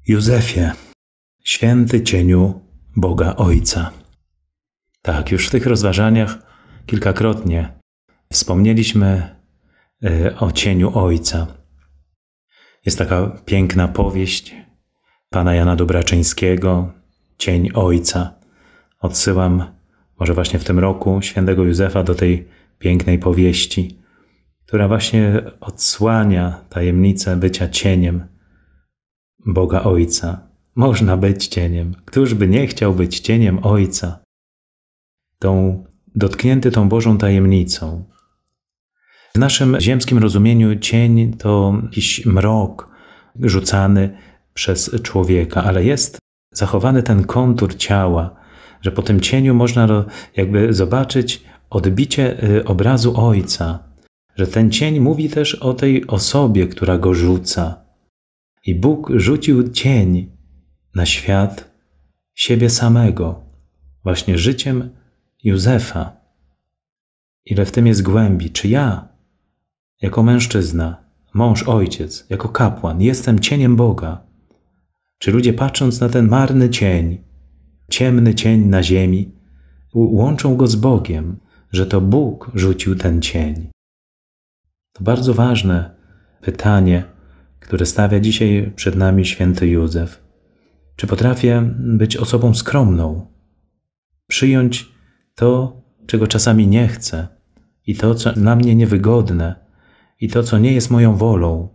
Józefie, święty cieniu Boga Ojca. Tak, już w tych rozważaniach kilkakrotnie wspomnieliśmy o cieniu Ojca. Jest taka piękna powieść pana Jana Dobraczyńskiego, Cień Ojca. Odsyłam może właśnie w tym roku świętego Józefa do tej pięknej powieści, która właśnie odsłania tajemnicę bycia cieniem Boga Ojca. Można być cieniem. Któż by nie chciał być cieniem Ojca? Dotknięty tą Bożą tajemnicą. W naszym ziemskim rozumieniu cień to jakiś mrok rzucany przez człowieka, ale jest zachowany ten kontur ciała, że po tym cieniu można jakby zobaczyć odbicie obrazu Ojca, że ten cień mówi też o tej osobie, która go rzuca. I Bóg rzucił cień na świat siebie samego, właśnie życiem Józefa. Ile w tym jest głębi? Czy ja, jako mężczyzna, mąż, ojciec, jako kapłan, jestem cieniem Boga? Czy ludzie, patrząc na ten marny cień, ciemny cień na ziemi, łączą go z Bogiem, że to Bóg rzucił ten cień? To bardzo ważne pytanie, które stawia dzisiaj przed nami święty Józef. Czy potrafię być osobą skromną? Przyjąć to, czego czasami nie chcę, i to, co dla mnie niewygodne, i to, co nie jest moją wolą,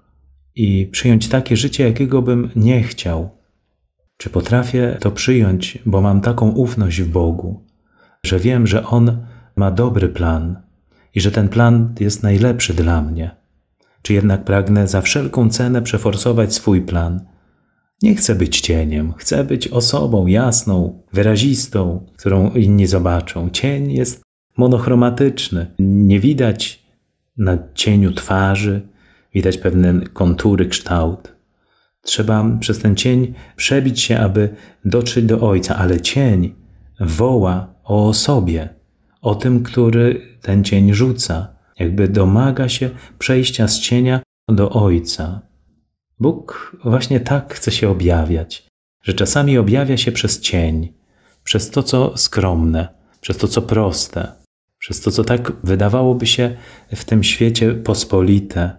i przyjąć takie życie, jakiego bym nie chciał. Czy potrafię to przyjąć, bo mam taką ufność w Bogu, że wiem, że On ma dobry plan i że ten plan jest najlepszy dla mnie? Czy jednak pragnę za wszelką cenę przeforsować swój plan? Nie chcę być cieniem, chcę być osobą jasną, wyrazistą, którą inni zobaczą. Cień jest monochromatyczny. Nie widać na cieniu twarzy, widać pewne kontury, kształt. Trzeba przez ten cień przebić się, aby dotrzeć do Ojca, ale cień woła o osobie, o tym, który ten cień rzuca. Jakby domaga się przejścia z cienia do Ojca. Bóg właśnie tak chce się objawiać, że czasami objawia się przez cień, przez to, co skromne, przez to, co proste, przez to, co tak wydawałoby się w tym świecie pospolite,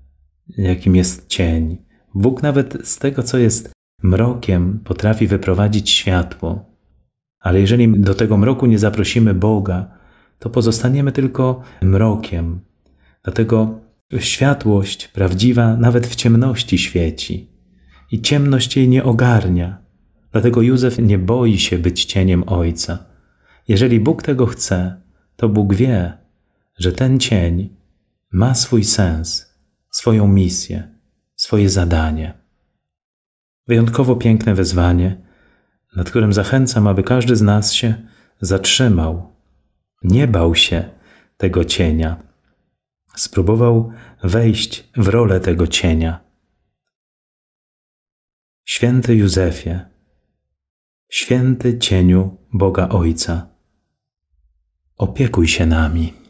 jakim jest cień. Bóg nawet z tego, co jest mrokiem, potrafi wyprowadzić światło. Ale jeżeli do tego mroku nie zaprosimy Boga, to pozostaniemy tylko mrokiem. Dlatego światłość prawdziwa nawet w ciemności świeci i ciemność jej nie ogarnia. Dlatego Józef nie boi się być cieniem Ojca. Jeżeli Bóg tego chce, to Bóg wie, że ten cień ma swój sens, swoją misję, swoje zadanie. Wyjątkowo piękne wezwanie, nad którym zachęcam, aby każdy z nas się zatrzymał. Nie bał się tego cienia. Spróbował wejść w rolę tego cienia. Święty Józefie, święty cieniu Boga Ojca, opiekuj się nami.